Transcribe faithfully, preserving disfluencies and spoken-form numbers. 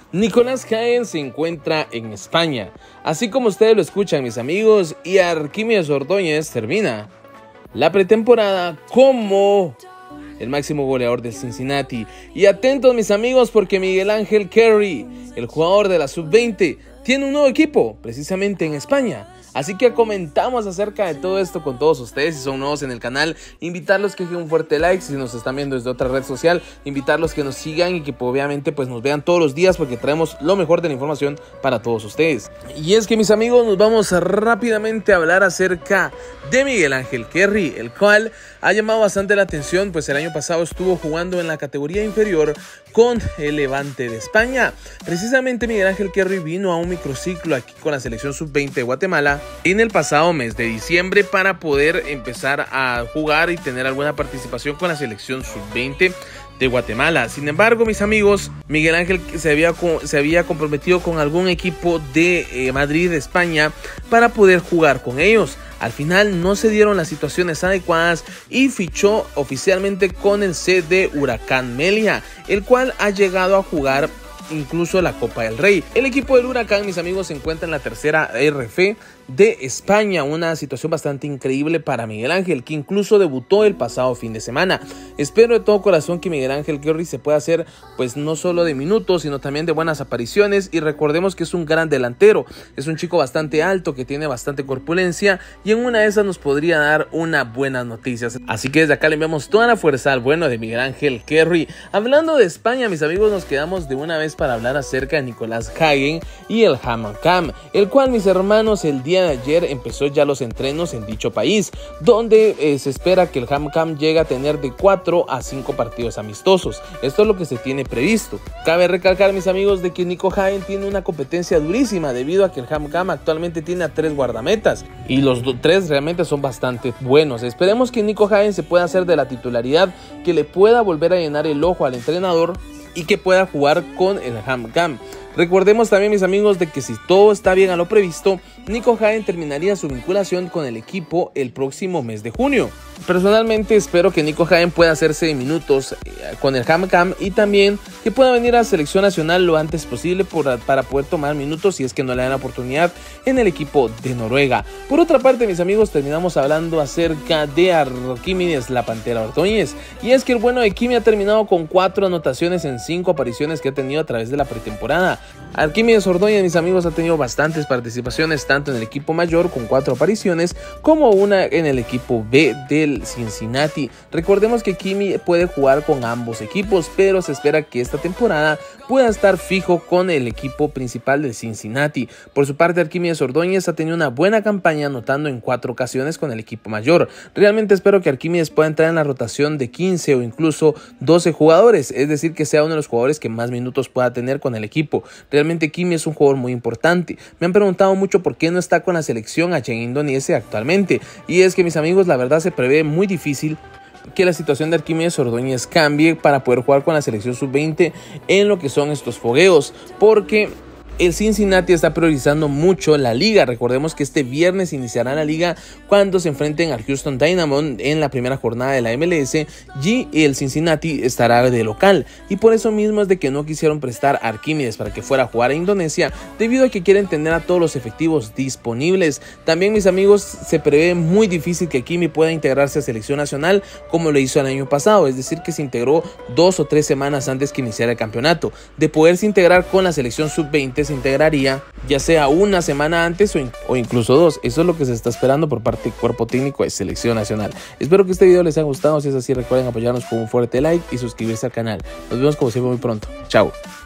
Nicolás Jaén se encuentra en España, así como ustedes lo escuchan, mis amigos, y Arquímedes Ordóñez termina la pretemporada como el máximo goleador del Cincinnati. Y atentos, mis amigos, porque Miguel Ángel Carey, el jugador de la sub veinte, tiene un nuevo equipo, precisamente en España. Así que comentamos acerca de todo esto con todos ustedes. Si son nuevos en el canal, invitarlos que dejen un fuerte like. Si nos están viendo desde otra red social, invitarlos que nos sigan y que obviamente pues nos vean todos los días, porque traemos lo mejor de la información para todos ustedes. Y es que, mis amigos, nos vamos rápidamente a hablar acerca de Miguel Ángel Carey, el cual ha llamado bastante la atención, pues el año pasado estuvo jugando en la categoría inferior con el Levante de España. Precisamente Miguel Ángel Carey vino a un microciclo aquí con la selección sub veinte de Guatemala en el pasado mes de diciembre para poder empezar a jugar y tener alguna participación con la selección sub veinte de Guatemala. Sin embargo, mis amigos, Miguel Ángel se había, se había comprometido con algún equipo de eh, Madrid, España, para poder jugar con ellos. Al final no se dieron las situaciones adecuadas y fichó oficialmente con el C D Huracán Meliá, el cual ha llegado a jugar incluso la Copa del Rey. El equipo del Huracán, mis amigos, se encuentra en la tercera R F de España, una situación bastante increíble para Miguel Ángel, que incluso debutó el pasado fin de semana. Espero de todo corazón que Miguel Ángel Carey se pueda hacer, pues no solo de minutos, sino también de buenas apariciones, y recordemos que es un gran delantero, es un chico bastante alto, que tiene bastante corpulencia, y en una de esas nos podría dar unas buenas noticias. Así que desde acá le enviamos toda la fuerza al bueno de Miguel Ángel Carey. Hablando de España, mis amigos, nos quedamos de una vez para hablar acerca de Nicolás Jaén y el Hammam, el cual, mis hermanos, el día de ayer empezó ya los entrenos en dicho país, donde eh, se espera que el Hammam llegue a tener de cuatro a cinco partidos amistosos. Esto es lo que se tiene previsto. Cabe recalcar, mis amigos, de que Nico Jaén tiene una competencia durísima, debido a que el Hammam actualmente tiene a tres guardametas y los tres realmente son bastante buenos. Esperemos que Nico Jaén se pueda hacer de la titularidad, que le pueda volver a llenar el ojo al entrenador y que pueda jugar con el Hammam. Recordemos también, mis amigos, de que si todo está bien a lo previsto, Nico Jaén terminaría su vinculación con el equipo el próximo mes de junio. Personalmente espero que Nico Jaén pueda hacerse minutos con el Hammam y también que pueda venir a la selección nacional lo antes posible por, para poder tomar minutos si es que no le dan la oportunidad en el equipo de Noruega. Por otra parte, mis amigos, terminamos hablando acerca de Arquímedes la Pantera Ordóñez, y es que el bueno de Kimi ha terminado con cuatro anotaciones en cinco apariciones que ha tenido a través de la pretemporada. Arquímedes Ordóñez, mis amigos, ha tenido bastantes participaciones tanto en el equipo mayor con cuatro apariciones como una en el equipo B de Cincinnati. Recordemos que Kimi puede jugar con ambos equipos, pero se espera que esta temporada pueda estar fijo con el equipo principal del Cincinnati. Por su parte, Arquímedes Ordóñez ha tenido una buena campaña, anotando en cuatro ocasiones con el equipo mayor. Realmente espero que Arquímedes pueda entrar en la rotación de quince o incluso doce jugadores, es decir, que sea uno de los jugadores que más minutos pueda tener con el equipo. Realmente Kimi es un jugador muy importante. Me han preguntado mucho por qué no está con la selección allá en Indonesia actualmente, y es que, mis amigos, la verdad se prevé muy difícil que la situación de Arquímedes Ordóñez cambie para poder jugar con la selección sub veinte en lo que son estos fogueos, porque el Cincinnati está priorizando mucho la liga. Recordemos que este viernes iniciará la liga cuando se enfrenten al Houston Dynamo en la primera jornada de la M L S, y el Cincinnati estará de local, y por eso mismo es de que no quisieron prestar a Arquímedes para que fuera a jugar a Indonesia, debido a que quieren tener a todos los efectivos disponibles. También, mis amigos, se prevé muy difícil que Kimi pueda integrarse a selección nacional como lo hizo el año pasado, es decir, que se integró dos o tres semanas antes que iniciara el campeonato. De poderse integrar con la selección sub veinte, se integraría ya sea una semana antes o, in o incluso dos. Eso es lo que se está esperando por parte del cuerpo técnico de selección nacional. Espero que este video les haya gustado. Si es así, recuerden apoyarnos con un fuerte like y suscribirse al canal. Nos vemos como siempre muy pronto. Chao.